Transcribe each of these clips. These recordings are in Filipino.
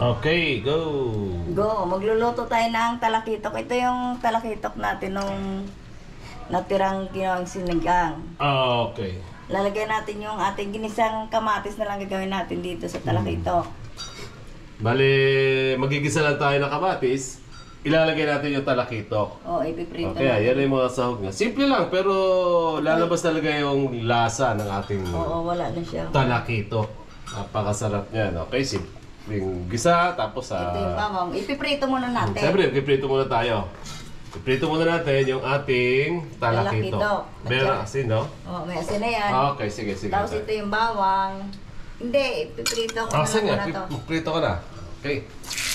Okay, go! Go! Magluluto tayo ng talakitok. Ito yung talakitok natin nung natirang ginawang sinigang. Okay. Lalagyan natin yung ating ginisang kamatis na lang gagawin natin dito sa talakitok. Bale, magigisa lang tayo ng kamatis. Ilalagay natin yung talakitok. O, ipiprito Okay, yan yung mga sahog niya. Simple lang, pero lalabas talaga yung lasa ng ating Oo, wala na siya. talakitok. Napakasarap niyan. Okay, simpleng gisa, tapos Ito yung bawang. Ipiprito muna natin. Siyempre, piprito muna tayo. Piprito muna natin yung ating talakitok. Talakitok. Meron asin, no? O, may asin na yan. Okay, sige. Tapos ito yung bawang. Hindi, ipiprito ko na Asin nga, muna to. piprito ka na. Okay.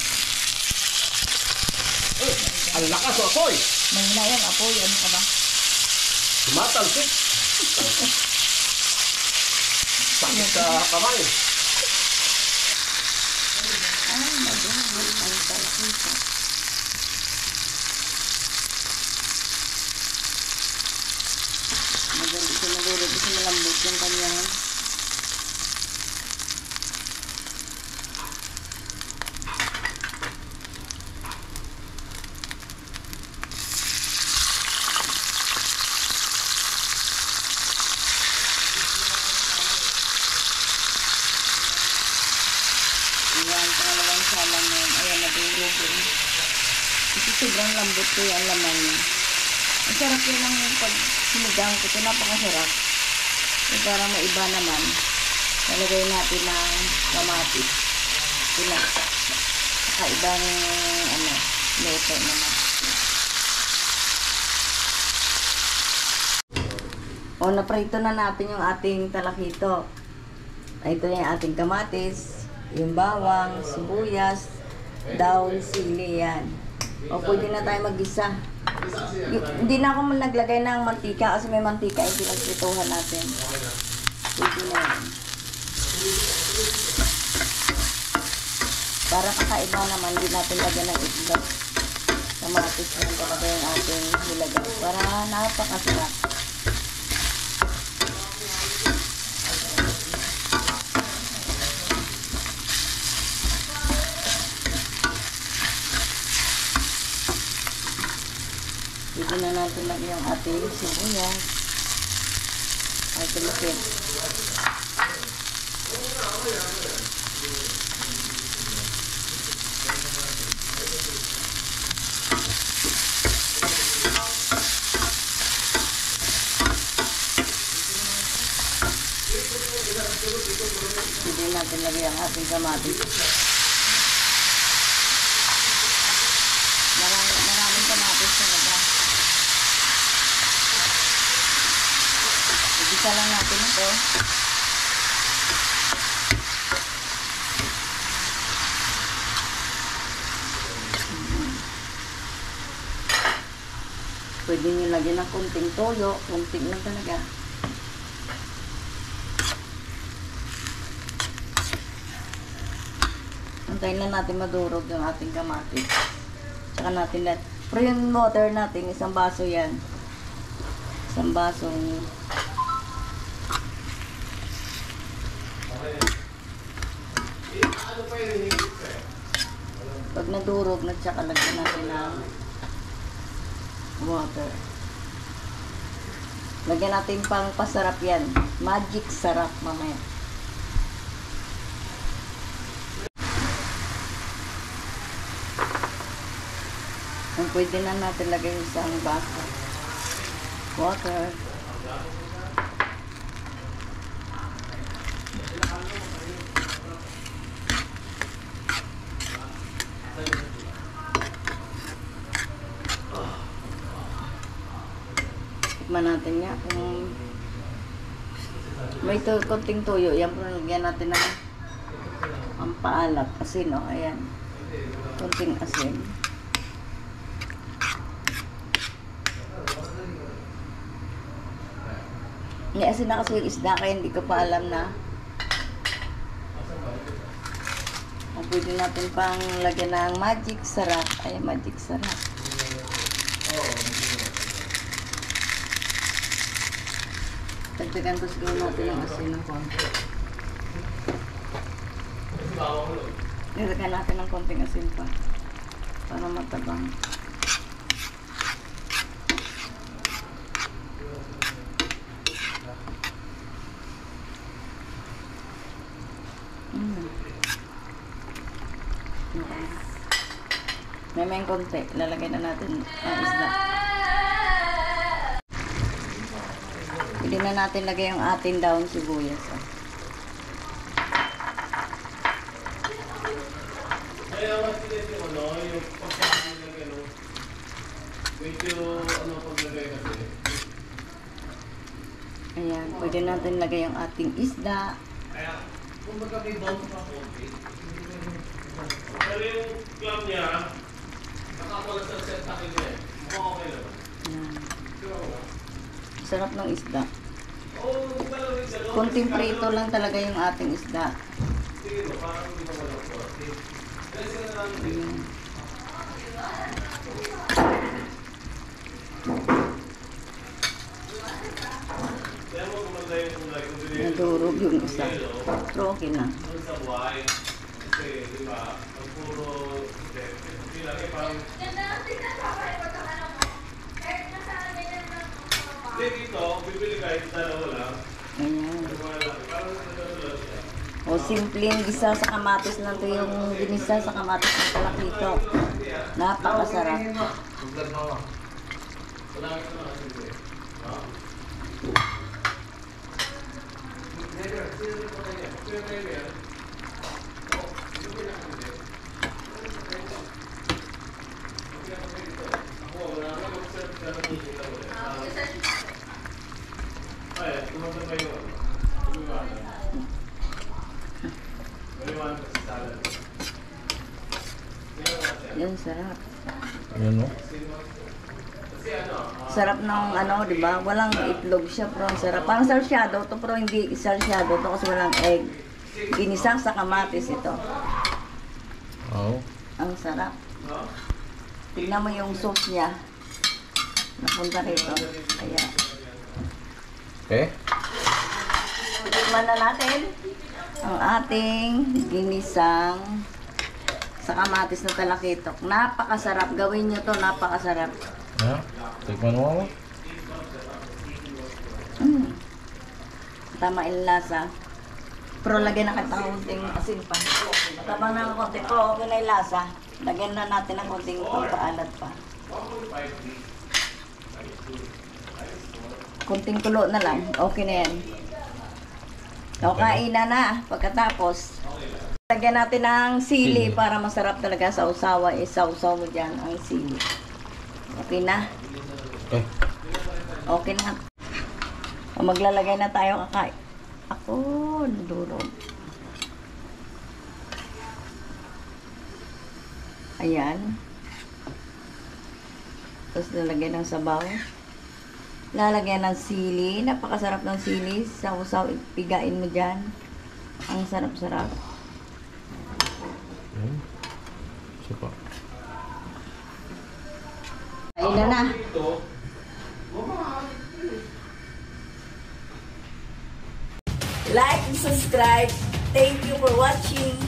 Ang lakas o apoy! Mahina yan, apoy. Ano ka ba? Tumatalsik! Sakit sa kamay. Ay, mabuhay ang talakitok. Magaling siya nagulog kasi malambot yung kanyang ayan, pangalawang salang na yun. Ayan, nagulog yun. Kasi sobrang lambot ko yung laman niya. Ang sarap yun ang pag sinigang ko. Ito napakasarap. So, para maiba naman, nalagay natin ng kamatis. Ito na. Kakaibang luto naman. O, naprito na natin yung ating talakito. Ito na yung ating kamatis, yung bawang, sibuyas, daon, sili yan. O, pwede na tayo mag-isa. Hindi na ako naglagay ng mantika kasi may mantika yung pinagprituhan natin. Pwede na yan. Para kakaiba naman, hindi natin lagyan ng itlog. Kamatis lang talaga yung ating nilagay. Para napakasarap. Dito na natin lagyan yung ating sibuyas. Ay, tulupin. Dito natin lagyan ang ating kamatis. Maraming kamatis talaga. Igisa lang natin ito. Pwede nyo lagyan ng kunting toyo. Kunting lang talaga. Antayin lang natin madurog yung ating kamatis. Tsaka natin lang. Pero yung water natin, isang baso yan. Isang basong pag nadurog na tsaka lagyan natin ng water. Lagyan natin pang pasarap yan. Magic sarap mamaya. Kung pwede na natin lagay yung isang baso. Water. Tikman natin nga kung may konting tuyo. Yan po nalagyan natin ng ang paalat. Asin, o. Ayan. Konting asin. May asin na kasi yung isda kaya hindi ko pa alam na kung pwede natin pang lagyan ng magic sarap. Ay, magic sarap. Dagdagan ko siguro natin yung asin ng konti. Nilagyan natin ng konting asin pa. Para matabang. May konti. Lalagay na natin ang isda. Pwede na natin lagay yung ating daon sibuyas. Kaya masilit yung ano, yung pagkakalagay ano. Medyo ano paglagay kasi. Ayan, pwede natin lagay yung ating isda. Kaya, kung baga may daon pa konti. Pero yung clam niya, nakakuha sa set akin niya. Mukhang okay naman. Ayan. Sure ako. Sarap ng isda. Oo, talagang isda. Kunting prito lang talaga yung ating isda. Sige mo, parang hindi mo walang konti. Kaya sila namin din. Ayan. Kaya mo kumanda yung kulay. Nadurog yung isa. Pero okay na. Doon sa white, kasi di ba, ang puro, hindi lang eh, parang, hindi dito, bibili kahit dalawa lang, Ayan. parang dalawa lang siya. O simpleng gisa sa kamatis lang to yung ginisa sa kamatis ng talakito. Napakasarap. Wala ka na kasi ito eh. Ha? Never, sino rin pa kanya? Sino kayo yan? Oo, sino kayo nakakita? Ako, wala ka mag-serve ka na nakikita ko eh. Ay, kumanta ba yung ano? Umiwanan. Umiwanan kasi salad. Yan, sarap. Ayan mo. Kasi ano, Sarap ng ano, di ba? Walang itlog siya, pero ang sarap. Parang sarsyado to, pero hindi sarsyado to kasi walang egg. Ginisa sa kamatis ito. Oo. Ang sarap. Tignan mo yung sauce niya. Napunta rito. Kaya, Okay? tikman na natin ang ating ginisang sa kamatis na talakitok. Napakasarap. Gawin nyo to, napakasarap. Ha? Tikman mo ako. Tama yung lasa. Pero lagyan na kita konting asin pa. Tabang na ng konti pero okay na yung lasa. Lagyan na natin ng konting pampaalat pa. Konting kulo na lang. Okay na yan. O, kainan na. Pagkatapos, lagyan natin ng sili para masarap talaga sa usawa. Isawsaw mo dyan ang sili. Okay na. Okay. Okay na. O, maglalagay na tayo kakain. Ako, nadurog. Ayan. Tapos lalagyan ng sabaw. Lalagyan ng sili. Napakasarap ng sili. Saw-saw, pigain mo dyan. Ang sarap-sarap. Ayan. Isa pa. Ayun na. Like and subscribe. Thank you for watching.